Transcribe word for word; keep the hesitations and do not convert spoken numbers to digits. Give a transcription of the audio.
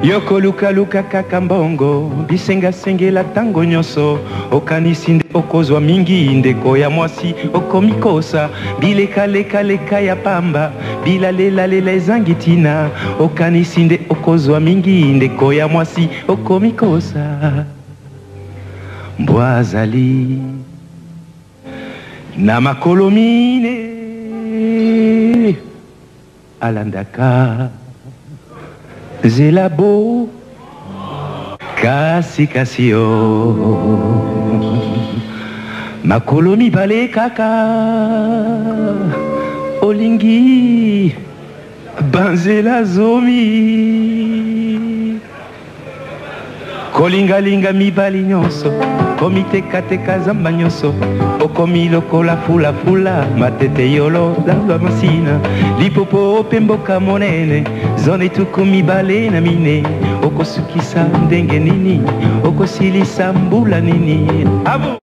Yoko luka luka kakambongo bisenga sengela tango nyoso okanisi nde okozwa mingi ndeko ya mwasi okomikosa bileka leka leka ya pamba bilalela lela ezangi tina okanisi nde okozwa mingi ndeko ya mwasi okomikosa mbwa azali na makolo mine alandaka zelabo kasi kasi yo makolo mibale kaka olingi banzela zomi kolingalinga mibali nyonso komitekateka zamba nyonso okomi lokola fulafula matete yolo lalwa masina lipopo ope mboka monene zone tuku mibale na mine okosukisa ndenge nini okosilisa mbula nini Abo!